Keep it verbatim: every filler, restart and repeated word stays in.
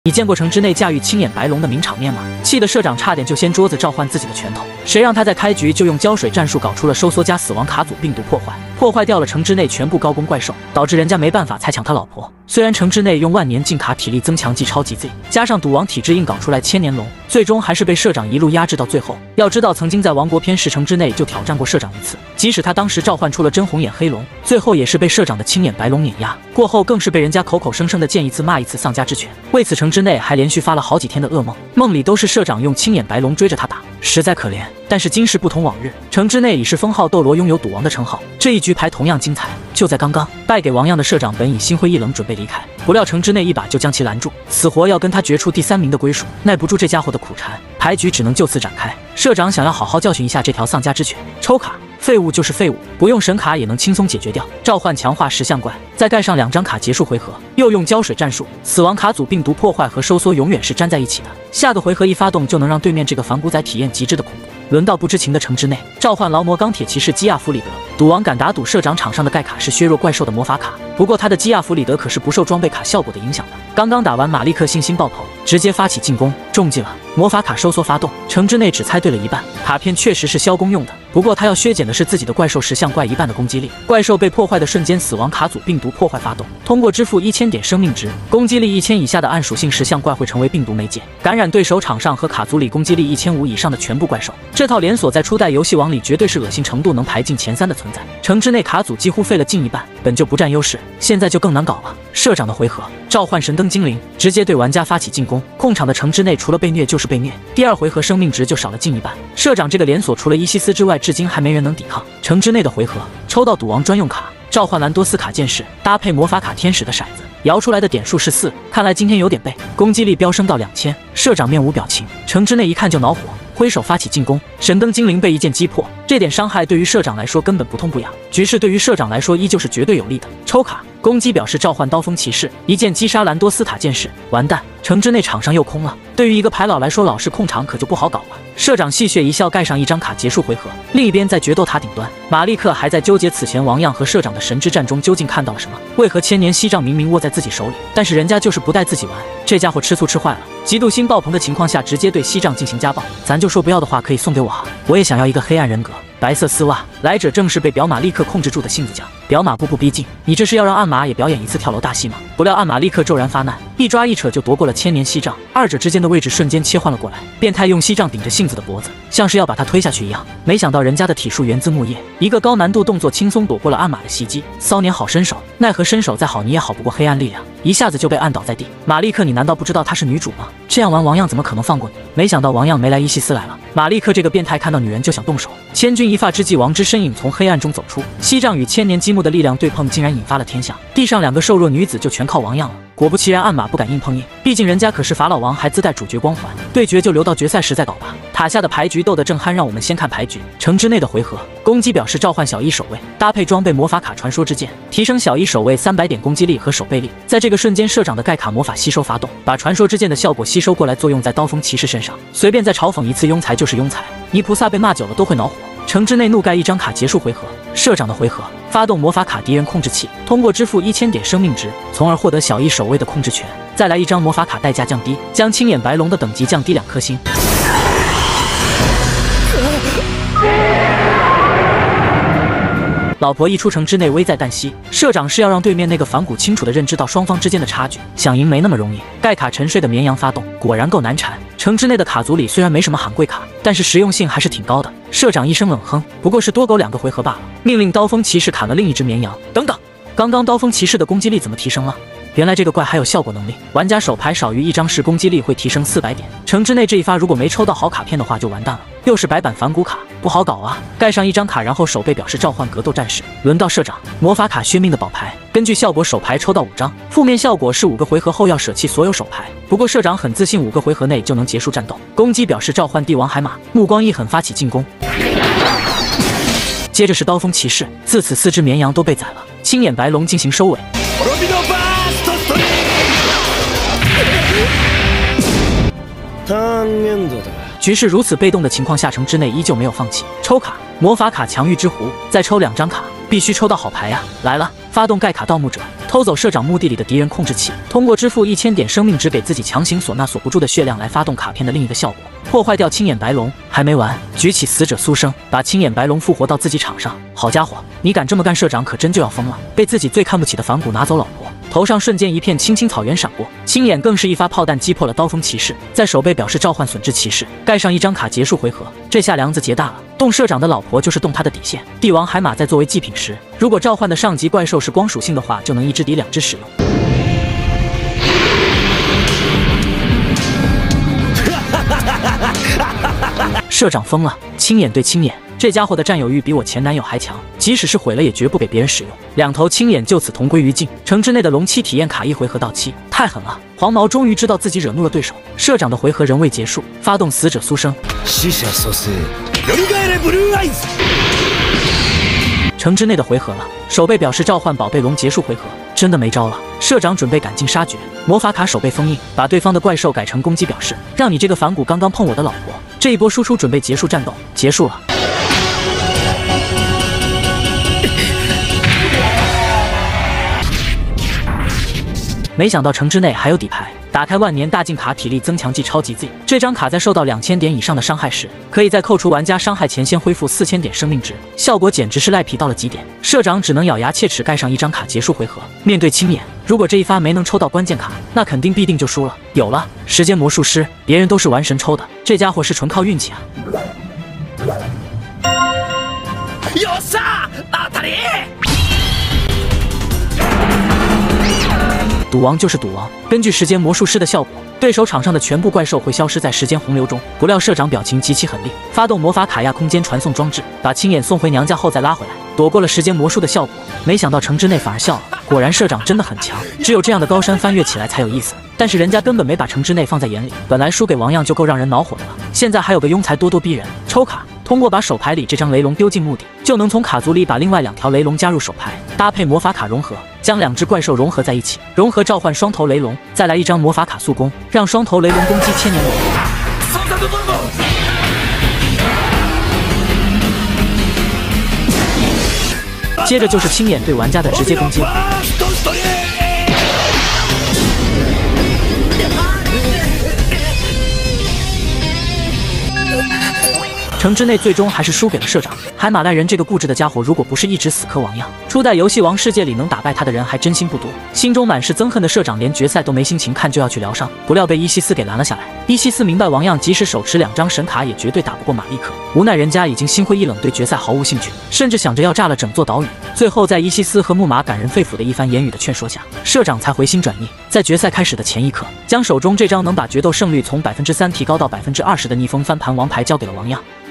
你见过城之内驾驭青眼白龙的名场面吗？气得社长差点就掀桌子召唤自己的拳头，谁让他在开局就用胶水战术搞出了收缩加死亡卡组病毒破坏，破坏掉了城之内全部高攻怪兽，导致人家没办法才抢他老婆。虽然城之内用万年禁卡体力增强技超级 Z， 加上赌王体质硬搞出来千年龙，最终还是被社长一路压制到最后。要知道，曾经在王国篇时城之内就挑战过社长一次，即使他当时召唤出了真红眼黑龙，最后也是被社长的青眼白龙碾压。过后更是被人家口口声声的见一次骂一次丧家之犬，为此城之内还连续发了好几天的噩梦，梦里都是社长用青眼白龙追着他打，实在可怜。但是今时不同往日，城之内已是封号斗罗，拥有赌王的称号。这一局牌同样精彩，就在刚刚，败给王样的社长本已心灰意冷，准备离开，不料城之内一把就将其拦住，死活要跟他决出第三名的归属。耐不住这家伙的苦缠，牌局只能就此展开。社长想要好好教训一下这条丧家之犬，抽卡。废物就是废物，不用神卡也能轻松解决掉。召唤强化石像怪，再盖上两张卡结束回合。又用胶水战术，死亡卡组病毒破坏和收缩永远是粘在一起的。下个回合一发动就能让对面这个反骨仔体验极致的恐怖。轮到不知情的城之内，召唤劳模钢铁骑士基亚弗里德。赌王敢打赌社长场上的盖卡是削弱怪兽的魔法卡，不过他的基亚弗里德可是不受装备卡效果的影响的。刚刚打完马利克信心爆棚，直接发起进攻，中计了。魔法卡收缩发动，城之内只猜对了一半，卡片确实是消攻用的，不过他要削减的是自己的怪兽石像怪一半的攻击力。怪兽被破坏的瞬间，死亡卡组病毒破坏发动，通过支付一千点生命值，攻击力一千以下的暗属性石像怪会成为病毒媒介，感染对手场上和卡组里攻击力一千五以上的全部怪兽。这套连锁在初代游戏王里绝对是恶心程度能排进前三的存在。城之内卡组几乎废了近一半，本就不占优势，现在就更难搞了。社长的回合，召唤神灯精灵，直接对玩家发起进攻。控场的城之内除了被虐就是被虐，第二回合生命值就少了近一半。社长这个连锁除了伊西斯之外，至今还没人能抵抗。城之内的回合，抽到赌王专用卡，召唤兰多斯卡剑士，搭配魔法卡天使的骰子，摇出来的点数是四，看来今天有点背，攻击力飙升到两千。社长面无表情，城之内一看就恼火，挥手发起进攻，神灯精灵被一剑击破，这点伤害对于社长来说根本不痛不痒，局势对于社长来说依旧是绝对有利的。抽卡攻击表示召唤刀锋骑士，一剑击杀兰多斯塔剑士。完蛋，城之内场上又空了，对于一个牌老来说，老是控场可就不好搞了。社长戏谑一笑，盖上一张卡结束回合。另一边在决斗塔顶端，马利克还在纠结此前王样和社长的神之战中究竟看到了什么，为何千年锡杖明明握在自己手里，但是人家就是不带自己玩。这家伙吃醋吃坏了，嫉妒心爆棚的情况下直接对锡杖进行家暴。咱就说不要的话可以送给我哈，我也想要一个黑暗人格。白色丝袜，来者正是被表马立刻控制住的杏子酱。表马步步逼近，你这是要让暗马也表演一次跳楼大戏吗？不料暗马立刻骤然发难，一抓一扯就夺过了千年锡杖，二者之间的位置瞬间切换了过来。变态用锡杖顶着杏子的脖子，像是要把他推下去一样。没想到人家的体术源自木叶，一个高难度动作轻松躲过了暗马的袭击。骚年好身手，奈何身手再好你也好不过黑暗力量，一下子就被按倒在地。马利克，你难道不知道她是女主吗？这样玩王样怎么可能放过你？没想到王样没来，伊西斯来了。马利克这个变态看到女人就想动手，千钧一发之际，王之身影从黑暗中走出，锡杖与千年积木的力量对碰，竟然引发了天象。地上两个瘦弱女子就全靠王样了。果不其然，暗马不敢硬碰硬，毕竟人家可是法老王，还自带主角光环。对决就留到决赛时再搞吧。塔下的牌局斗得正酣，让我们先看牌局。城之内的回合，攻击表示召唤小一守卫，搭配装备魔法卡传说之剑，提升小一守卫三百点攻击力和守备力。在这个瞬间，社长的盖卡魔法吸收发动，把传说之剑的效果吸收过来，作用在刀锋骑士身上。随便再嘲讽一次庸才就是庸才，泥菩萨被骂久了都会恼火。城之内怒盖一张卡结束回合。社长的回合，发动魔法卡敌人控制器，通过支付一千点生命值，从而获得小一守卫的控制权。再来一张魔法卡，代价降低，将青眼白龙的等级降低两颗星。老婆一出城之内危在旦夕，社长是要让对面那个反骨清楚地认知到双方之间的差距，想赢没那么容易。盖卡沉睡的绵羊发动，果然够难缠。城之内的卡组里虽然没什么喊贵卡，但是实用性还是挺高的。社长一声冷哼，不过是多狗两个回合罢了，命令刀锋骑士砍了另一只绵羊。等等，刚刚刀锋骑士的攻击力怎么提升了？原来这个怪还有效果能力，玩家手牌少于一张时攻击力会提升四百点。城之内这一发如果没抽到好卡片的话就完蛋了，又是白板反骨卡，不好搞啊！盖上一张卡，然后手背表示召唤格斗战士。轮到社长，魔法卡削命的宝牌，根据效果手牌抽到五张，负面效果是五个回合后要舍弃所有手牌。不过社长很自信，五个回合内就能结束战斗。攻击表示召唤帝王海马，目光一狠发起进攻。接着是刀锋骑士，自此四只绵羊都被宰了。青眼白龙进行收尾。局势如此被动的情况下，城之内依旧没有放弃，抽卡魔法卡强欲之壶，再抽两张卡， 必须抽到好牌呀！来了，发动盖卡盗墓者，偷走社长墓地里的敌人控制器，通过支付一千点生命值给自己强行锁那锁不住的血量来发动卡片的另一个效果，破坏掉青眼白龙。还没完，举起死者苏生，把青眼白龙复活到自己场上。好家伙，你敢这么干，社长可真就要疯了！被自己最看不起的反骨拿走老婆，头上瞬间一片青青草原闪过，青眼更是一发炮弹击破了刀锋骑士，在手背表示召唤损制骑士，盖上一张卡结束回合。这下梁子结大了，动社长的老婆就是动他的底线。帝王海马在作为祭品时，如果召唤的上级怪兽是光属性的话，就能一只敌两只使用。社长疯了，青眼对青眼，这家伙的占有欲比我前男友还强，即使是毁了也绝不给别人使用。两头青眼就此同归于尽。城之内的龙七体验卡一回合到期，太狠了！黄毛终于知道自己惹怒了对手。社长的回合仍未结束，发动死者苏生。城之内的回合了，手背表示召唤宝贝龙结束回合，真的没招了。社长准备赶尽杀绝，魔法卡手背封印，把对方的怪兽改成攻击表示，让你这个反骨刚刚碰我的老婆。这一波输出准备结束战斗，结束了。没想到城之内还有底牌，打开万年大镜卡体力增强剂超级 Z， 这张卡在受到两千点以上的伤害时，可以在扣除玩家伤害前先恢复四千点生命值，效果简直是赖皮到了极点。社长只能咬牙切齿盖上一张卡结束回合。面对青眼，如果这一发没能抽到关键卡，那肯定必定就输了。有了时间魔术师，别人都是玩神抽的，这家伙是纯靠运气啊！有杀阿塔里！赌王就是赌王，根据时间魔术师的效果，对手场上的全部怪兽会消失在时间洪流中。不料社长表情极其狠厉，发动魔法卡亚空间传送装置，把青眼送回娘家后再拉回来，躲过了时间魔术的效果。没想到城之内反而笑了，果然社长真的很强，只有这样的高山翻越起来才有意思。但是人家根本没把城之内放在眼里，本来输给王样就够让人恼火的了，现在还有个庸才咄咄逼人。抽卡，通过把手牌里这张雷龙丢进墓地，就能从卡族里把另外两条雷龙加入手牌，搭配魔法卡融合，将两只怪兽融合在一起，融合召唤双头雷龙，再来一张魔法卡速攻，让双头雷龙攻击千年龙。接着就是青眼对玩家的直接攻击了。城之内最终还是输给了社长。海马赖人这个固执的家伙，如果不是一直死磕王样，初代游戏王世界里能打败他的人还真心不多。心中满是憎恨的社长，连决赛都没心情看，就要去疗伤，不料被伊西斯给拦了下来。伊西斯明白王样即使手持两张神卡，也绝对打不过马利克，无奈人家已经心灰意冷，对决赛毫无兴趣，甚至想着要炸了整座岛屿。最后在伊西斯和木马感人肺腑的一番言语的劝说下，社长才回心转意，在决赛开始的前一刻，将手中这张能把决斗胜率从百分之三提高到百分之二十的逆风翻盘王牌交给了王样。